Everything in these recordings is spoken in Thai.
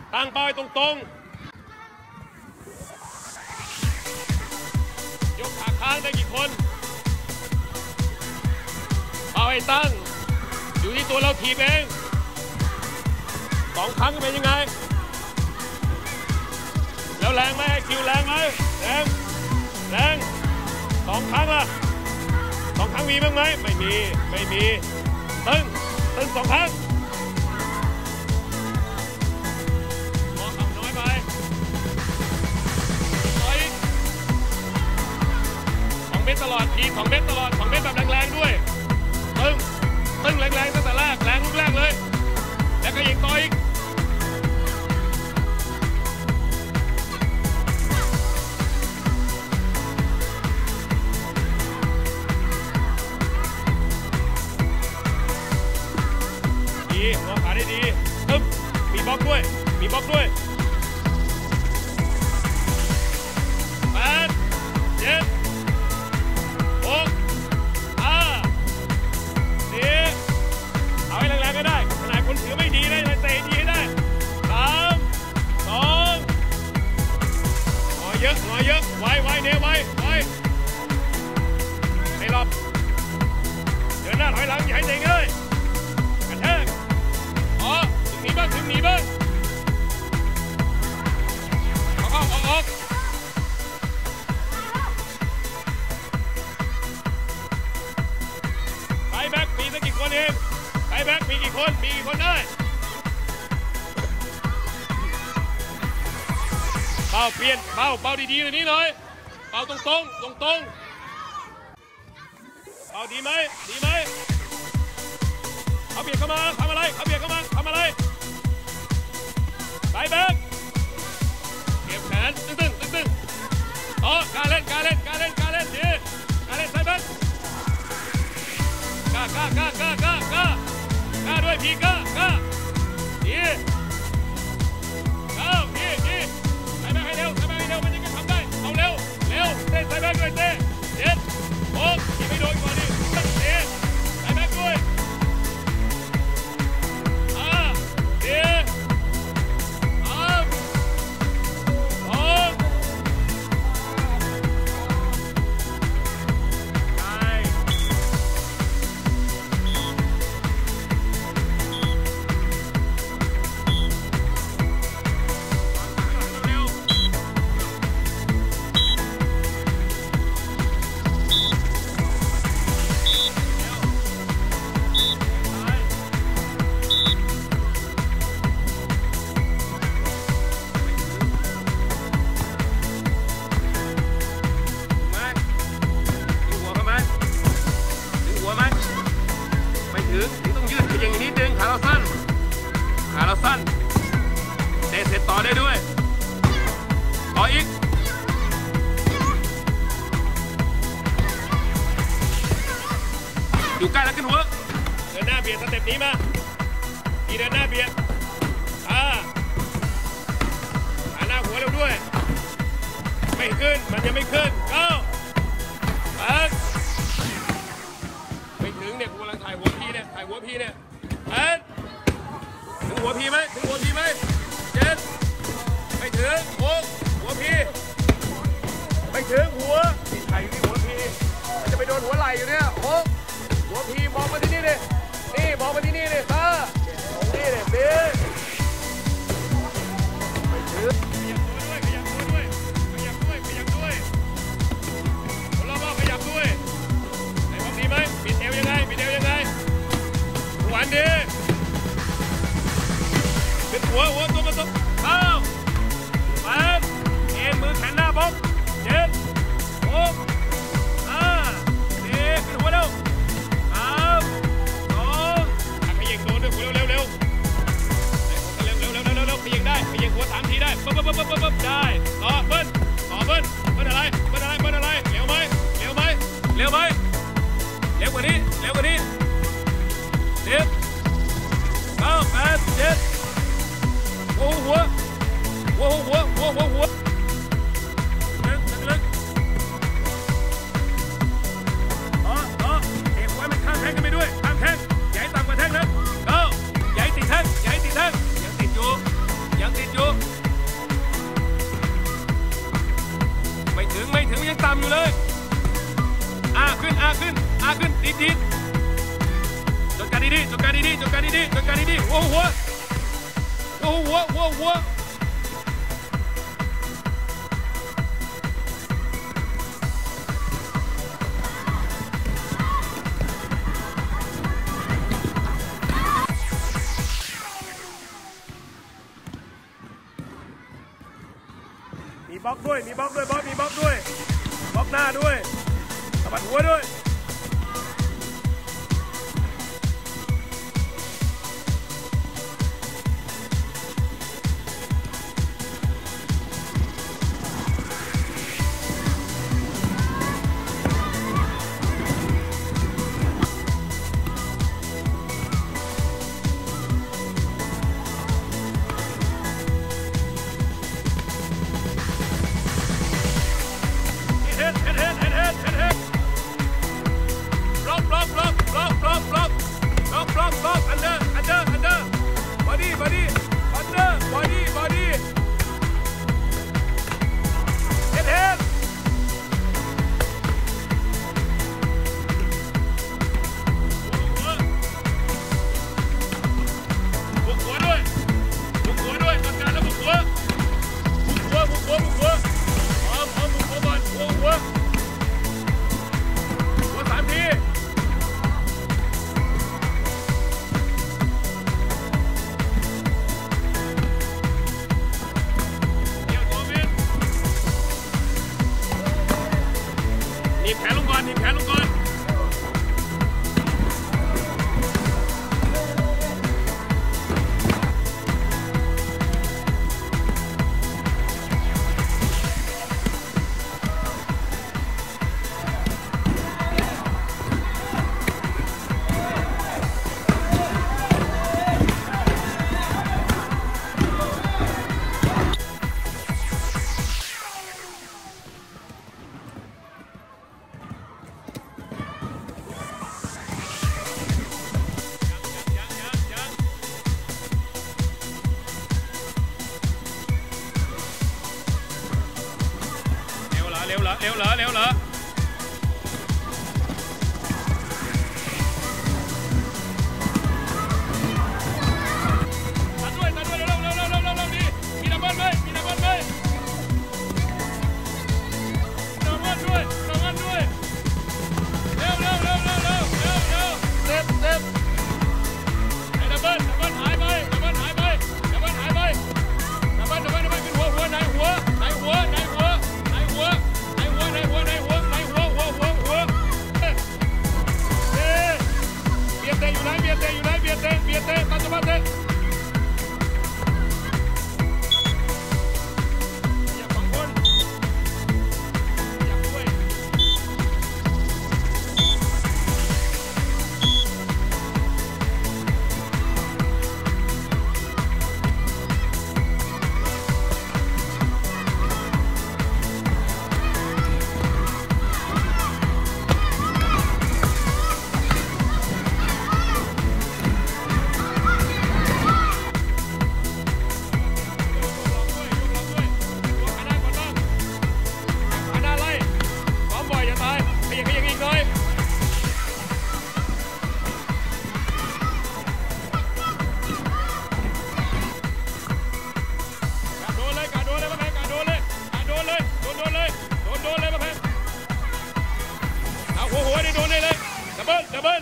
ตั้งเป้าตรงยกขาค้างได้กี่คนเป้าให้ตั้งอยู่ที่ตัวเราถีบเอง2 ครั้งเป็นยังไงแล้วแรงไหมคิวแรงไหมแรง2 ครั้งล่ะ2 ครั้งมีบ้างไหมไม่มีตึ้ง2 ครั้งมองขับน้อยไปต่อย2 เมตรตลอดที2 เมตรตลอด2 เมตรแบบแรงๆด้วยตึ้งแรงๆตั้งแต่แรกแรงลูกแรกเลยแล้วก็ยิงต่ออีกมองขาได้ดีมีบล็อกด้วย8 7 6 5 4 3 2 1เอาให้แรงๆก็ได้ขนาดคนถือไม่ดีได้เตะดีให้ได้3 2หน่อยเยอะไวเนไวไม่หลบเดินหน้าถอยหลังอย่าให้เตะเลยกระแทกถึงหนีบ้างออกไปแบ็คมีสักกี่คนเองไปแบ็คมีกี่คนได้เป้าเปลี่ยนเป้าดีๆเลยนี้เลยเป้าตรงเป้าดีไหมเขาเบียดเข้ามาทำอะไรไปแบ็คเก็บแขนตึ้งการเล่นดีการเล่นใส่แบ็คกล้าด้วยพี่กล้าดีใส่แบ็คให้เร็วมันยังจะทำได้เอาเร็วเต้ใส่แบ็คด้วยเต้เด็ดโอ้ยิงไม่โดนก่อนดิเต้ใส่แบ็คด้วยถึงต้องยืดอย่างนี้นิดนึงขาเราสั้นเตะเสร็จต่อได้ด้วยต่ออีกอยู่ใกล้แล้วขึ้นหัวเดินหน้าเบียดสเต็ปนี้มาเดินหน้าเบียดหน้าหัวเราด้วยไม่ขึ้นมันยังไม่ขึ้นไม่ถึงเนี่ยกูกำลังถ่ายหัวพี่เนี่ยถึงหัวพี่ไหม7ไม่ถึงหัวพี่ไม่ถึงหัวพี่ไทยนี่หัวพี่มันจะไปโดนหัวไหล่อยู่เนี่ยหัวพี่มองมาที่นี่เลยนี่มองมาที่นี่เลยตรงนี้เลยเบ๊ไม่ถึงขยับด้วยคนรอบๆขยับด้วยไหนบอกดีไหมปิดเอวยังไงหวานดีเป็นหัวตัวมาตัว8 เอ็นมือแขนหน้าบล็อก7 6 5 4ขึ้นหัวเร็ว3 2ขยิงโดนด้วยหัวเร็วเร็วขยิงได้ขยิงหัว3 ทีได้ปึ๊บได้ต่อเบิ้ลอะไรเร็วไหมเร็วกว่านี้10 9 8 7หัวลึกต่อเก็บไว้มันข้างแท่งกันไปด้วยข้างแท่งอย่าให้ต่ำกว่าแท่งนะอย่าให้ติดแท่งยังติดอยู่หัวมีบล็อกด้วยบอสมีบล็อกด้วยบล็อกหน้าด้วยสะบัดหัวด้วยหนีบแขนลงก่อนเร็วเหรอตัดด้วยเร็วดีมีดับเบิ้ลไหมด้วยเร็วเต็มไอ้ดับเบิ้ลหายไปขึ้นหัวไหนหัวเบียดเตะตัดตัวเตะอย่าฝังคนอย่าด้วยดับเบิ้ล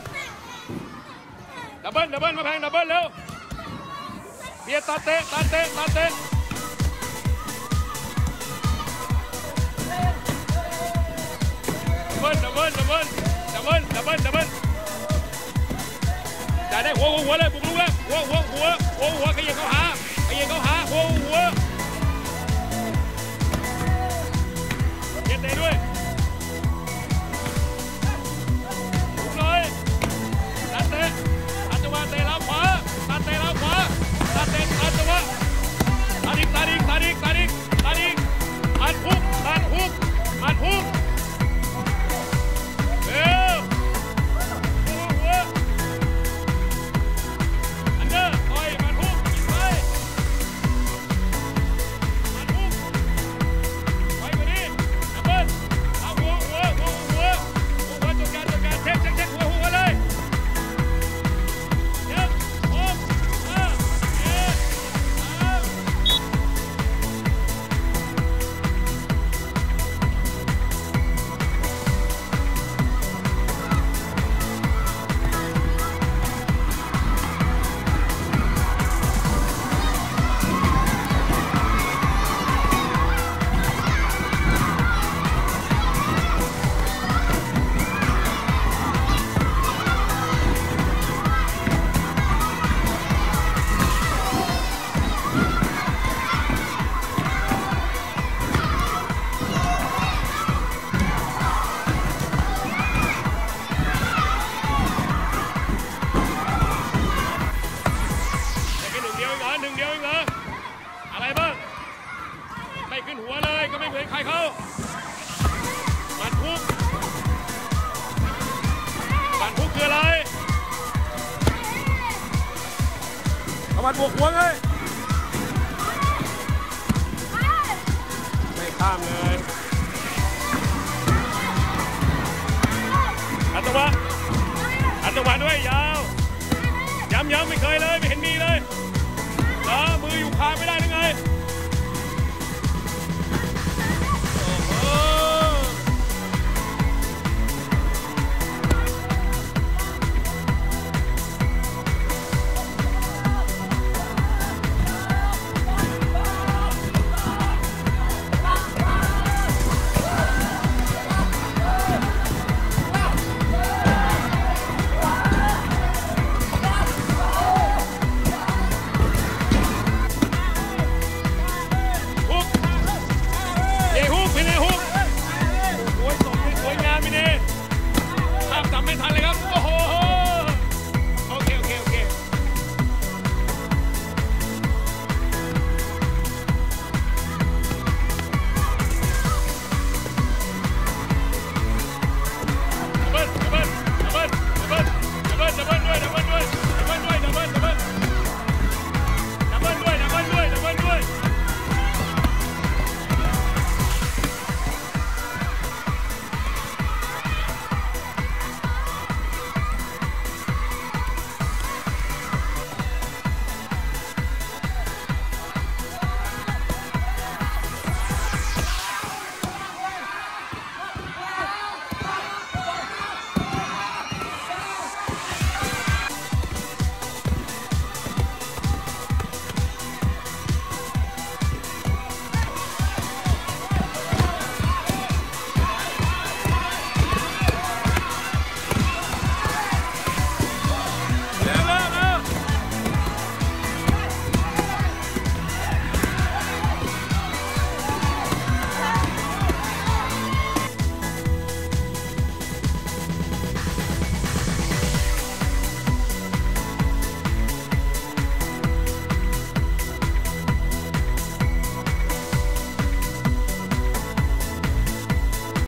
มาแพงดับเบิ้ลเร็วเบียร์ตัดเตะดับเบิ้ลได้หัวเลยบุกลุกเลยหัวขยับเข้าหาหัวเบียร์เตะด้วยเตะแล้วขวาตัดแล้วขวาตัดจังหวะตัดอีกอัดฮุกเร็วหัวอันเดอร์ต่อยมานหัวเลยก็ไม่เหมือนใครเขาบันทุกคืออะไรเอาบันบวกหัวไงไม่ข้ามเลยอัดจังหวะด้วยยาวย้ำไม่เคยเลยไม่เห็นมีเลยมืออยู่คาไม่ได้หรือไง